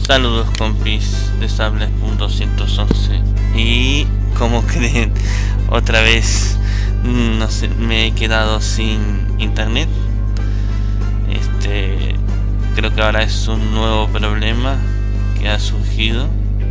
Saludos compis de Sables.211. Y como creen, otra vez no sé, me he quedado sin internet. Creo que ahora es un nuevo problema que ha surgido.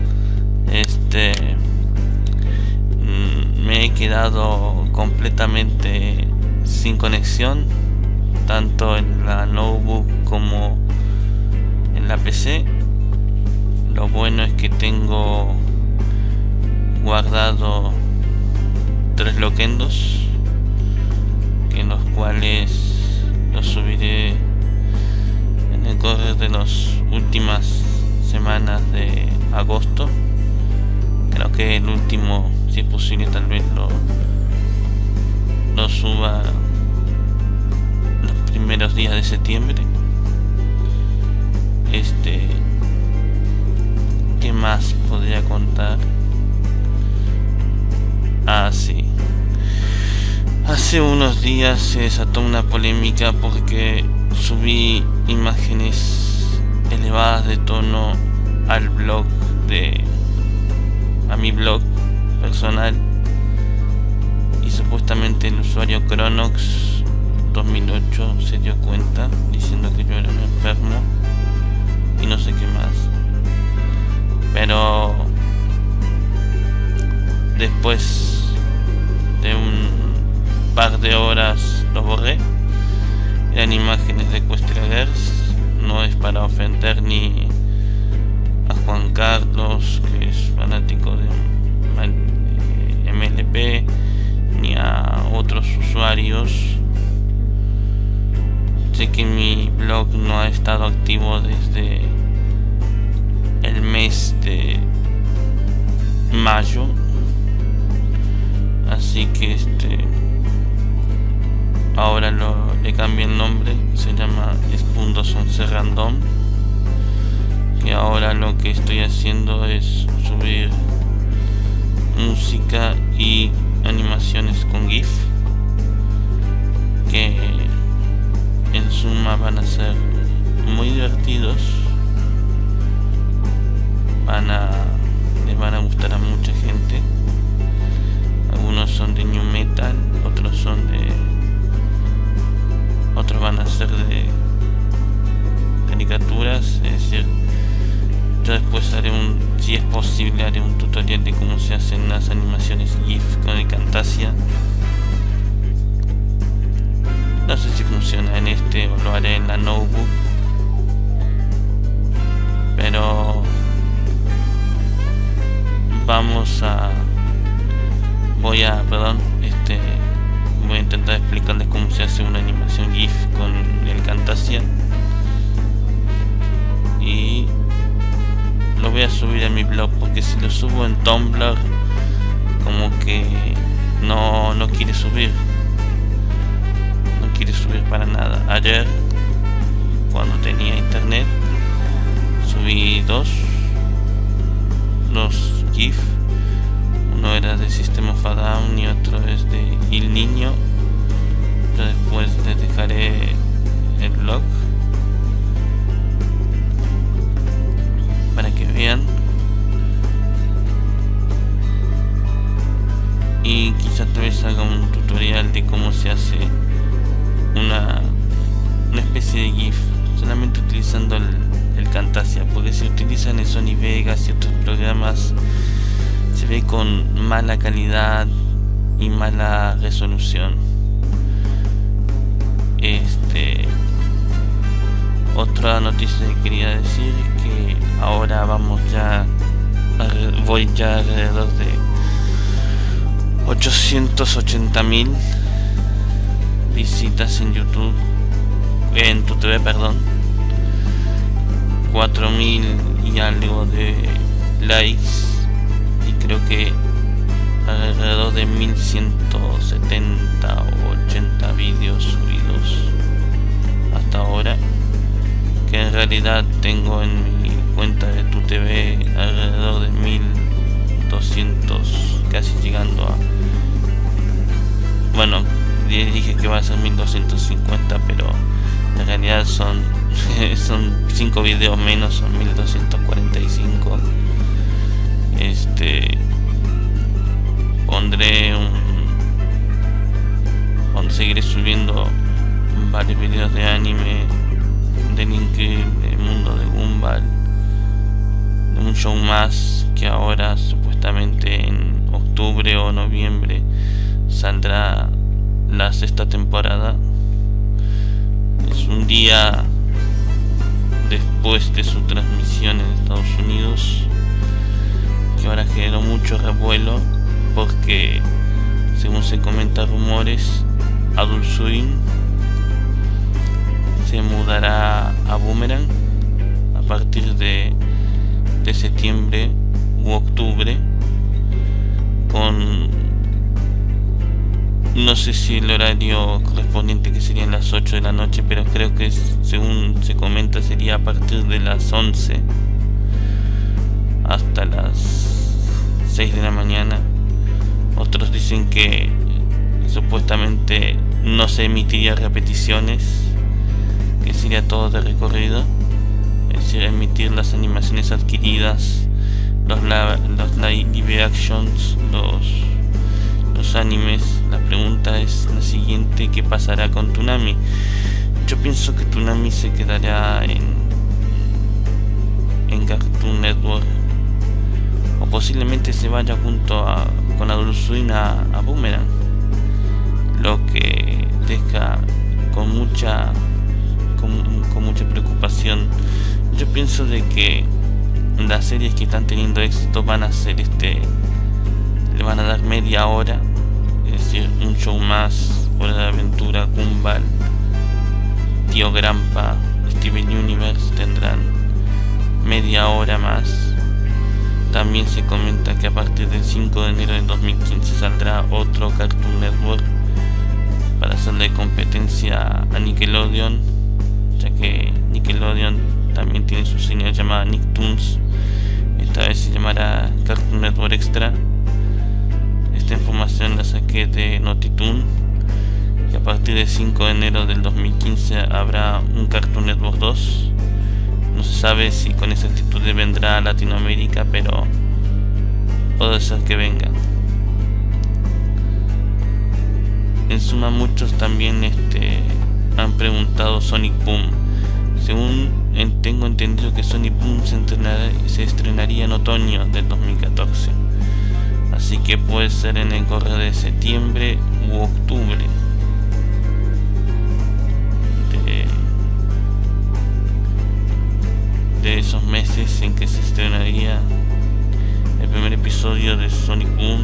Me he quedado completamente sin conexión, tanto en la notebook como en la PC. Lo bueno es que tengo guardado 3 loquendos, en los cuales los subiré en el correr de las últimas semanas de agosto. Creo que el último, si es posible, tal vez lo suba los primeros días de septiembre. ¿Qué más podría contar? Sí. Hace unos días se desató una polémica porque subí imágenes elevadas de tono a mi blog personal, y supuestamente el usuario Cronox 2008 se dio cuenta diciendo que yo era un enfermo y no sé qué más. Pero después de un par de horas los borré. Eran imágenes de Equestria Girls. No es para ofender ni a Juan Carlos, que es fanático de MLP, ni a otros usuarios. Sé que mi blog no ha estado activo desde el mes de mayo, así que ahora le cambié el nombre, se llama Spundos11 Random, que ahora lo que estoy haciendo es subir música y animaciones con GIF, que en suma van a ser muy divertidos. Les van a gustar a mucha gente. Algunos son de new metal, otros van a ser de caricaturas. Es decir, yo después si es posible, haré un tutorial de cómo se hacen las animaciones GIF con el Camtasia. No sé si funciona en o lo haré en la notebook, pero voy a intentar explicarles cómo se hace una animación GIF con el Camtasia, y lo voy a subir a mi blog, porque si lo subo en Tumblr como que no quiere subir para nada. Ayer, cuando tenía internet, subí dos GIF. Uno era de System of a Down y otro es de Il Niño. Yo después les dejaré el blog para que vean, y quizás tal vez haga un tutorial de cómo se hace una especie de GIF solamente utilizando el Camtasia, porque si utilizan el Sony Vegas y otros programas se ve con mala calidad y mala resolución. Otra noticia que quería decir es que ahora voy ya alrededor de 880.000 visitas en YouTube, en TuTV, perdón, 4.000 y algo de likes, y creo que alrededor de 1170 o 80 vídeos subidos hasta ahora, que en realidad tengo en mi cuenta de TuTV alrededor de 1200, casi llegando a, bueno, dije que va a ser 1250, pero en realidad son son 5 videos menos, son 1245. Seguiré subiendo varios videos de anime, del increíble mundo de Gumball, de un show más que ahora supuestamente en octubre o noviembre saldrá la 6ª temporada. Es un día después de su transmisión en Estados Unidos, que ahora generó mucho revuelo porque, según se comenta rumores, Adult Swim se mudará a Boomerang a partir de septiembre u octubre, con no sé si el horario correspondiente, que serían las 8 de la noche, pero creo que según se comenta sería a partir de las 11 hasta las 6 de la mañana. Otros dicen que supuestamente no se emitiría repeticiones, que sería todo de recorrido, es decir, emitir las animaciones adquiridas, los live actions, los animes. La pregunta es la siguiente: ¿qué pasará con Toonami? Yo pienso que Toonami se quedará en Cartoon Network, o posiblemente se vaya con Adult Swim a Boomerang, lo que deja con mucha preocupación. Yo pienso de que las series que están teniendo éxito van a ser le van a dar media hora, es decir, un show más, Hora de Aventura, Gumball, Tío Grampa, Steven Universe tendrán media hora más. También se comenta que a partir del 5 de enero de 2015 saldrá otro Cartoon Network para hacerle competencia a Nickelodeon, ya que Nickelodeon también tiene su señal llamada Nicktoons. Esta vez se llamará Cartoon Network Extra. Esta información la saqué de Notitoon, y a partir del 5 de enero del 2015 habrá un Cartoon Network 2. No se sabe si con exactitud vendrá a Latinoamérica, pero puede ser que venga. En suma, muchos también han preguntado Sonic Boom. Según tengo entendido que Sonic Boom se estrenaría en otoño del 2014, así que puede ser en el correo de septiembre u octubre de esos meses en que se estrenaría el primer episodio de Sonic Boom.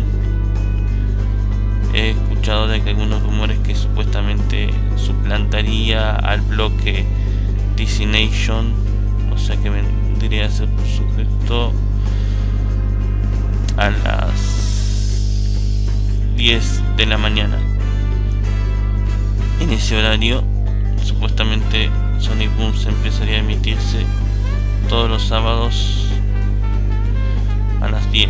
He escuchado de que algunos rumores que supuestamente suplantaría al bloque DC Nation, o sea que vendría a ser por sujeto a las 10 de la mañana. En ese horario supuestamente Sonic Boom se empezaría a emitirse todos los sábados a las 10.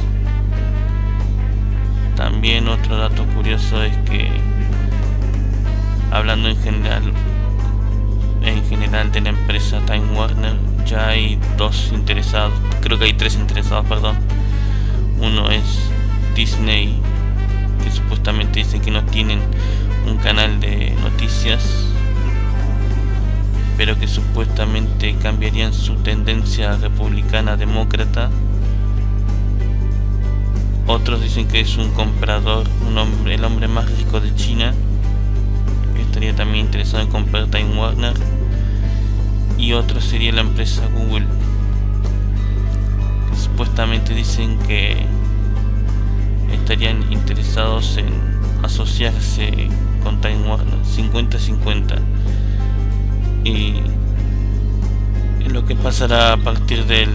También otro dato curioso es que, hablando en general de la empresa Time Warner, ya hay tres interesados, perdón. Uno es Disney, que supuestamente dice que no tienen un canal de noticias, pero que supuestamente cambiarían su tendencia republicana demócrata. Otros dicen que es un comprador, el hombre más rico de China, que estaría también interesado en comprar Time Warner. Y otro sería la empresa Google, que supuestamente dicen que estarían interesados en asociarse con Time Warner 50-50. Y lo que pasará a partir del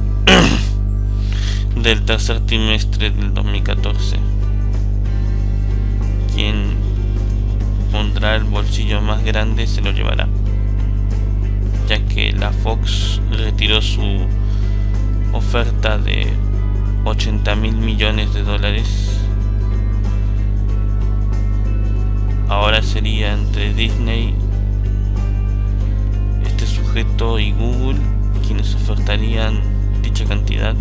tercer trimestre del 2014. Quien pondrá el bolsillo más grande se lo llevará, ya que la Fox retiró su oferta de $80.000 millones. Ahora sería entre Disney, sujeto y Google quienes ofertarían dicha cantidad.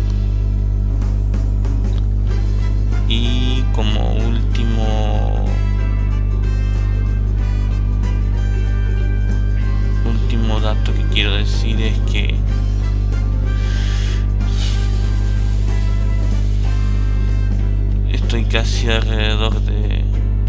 Y como último dato que quiero decir es que estoy casi alrededor de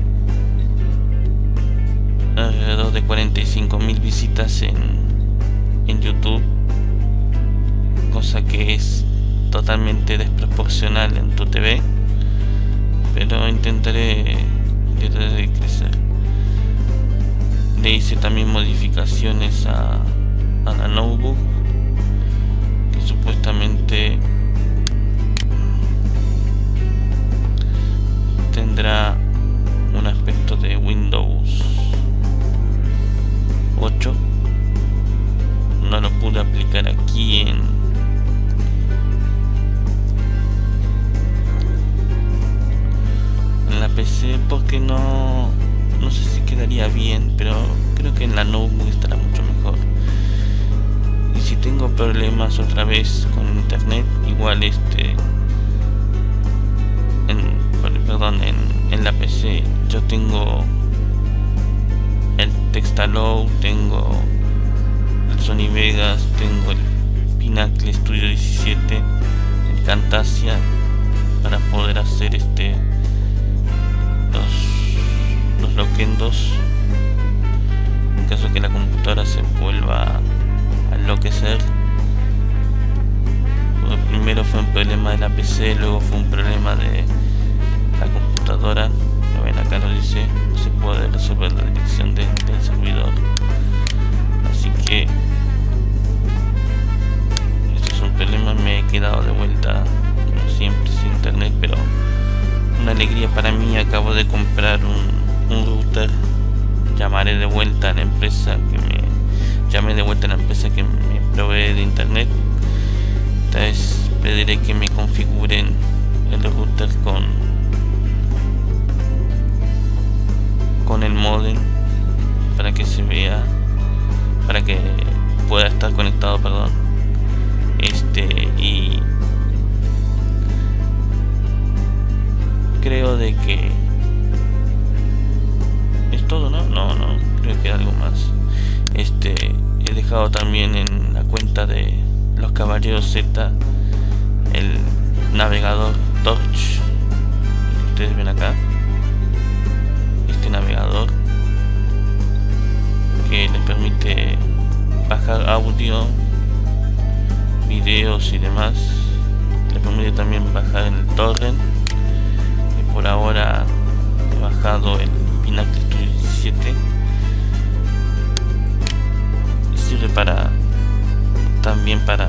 45.000 visitas en YouTube, cosa que es totalmente desproporcional en tu TV, pero intentaré crecer. Le hice también modificaciones a la notebook, que supuestamente tendrá un aspecto de Windows 8. No lo pude aplicar aquí en la PC porque no sé si quedaría bien, pero creo que en la notebook estará mucho mejor. Y si tengo problemas otra vez con internet, igual en la PC yo tengo el Textalow, tengo el Sony Vegas, tengo el Pinacle Studio 17, el Camtasia, para poder hacer los loquendos en caso que la computadora se vuelva a enloquecer. Porque primero fue un problema de la PC, luego fue un problema de la computadora. Lo ven acá, lo dice, no se puede resolver la dirección del servidor, así que esto es un problema. Me he quedado de vuelta como siempre sin internet, pero una alegría para mí. Acabo de comprar un router. Llamaré de vuelta a la empresa que me provee de internet. Esta vez pediré que me configuren el router con el modem para que se vea, para que pueda estar conectado, y creo de que es todo, ¿no? No, creo que algo más. He dejado también en la cuenta de los Caballeros Z el navegador Torch, que ustedes ven acá, este navegador que les permite bajar audio, videos y demás. Le permite también bajar el torrent. Por ahora he bajado el Pinacle Studio 17. Sirve también para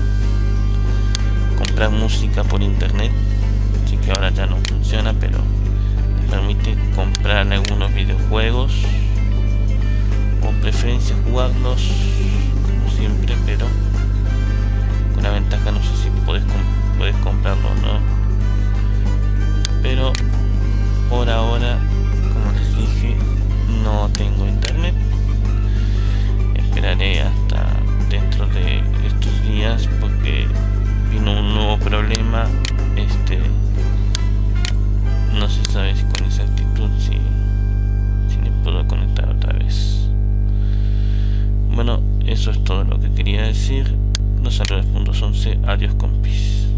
comprar música por internet, así que ahora ya no funciona, pero te permite comprar algunos videojuegos, con preferencia jugarlos como siempre, pero con la ventaja, no sé si puedes comprarlo o no. Pero por ahora, como les dije, no tengo internet. Esperaré hasta dentro de estos días porque vino un nuevo problema. No se sabe si con exactitud si me puedo conectar otra vez. Bueno, eso es todo lo que quería decir. Los saludos.11. Adiós, compis.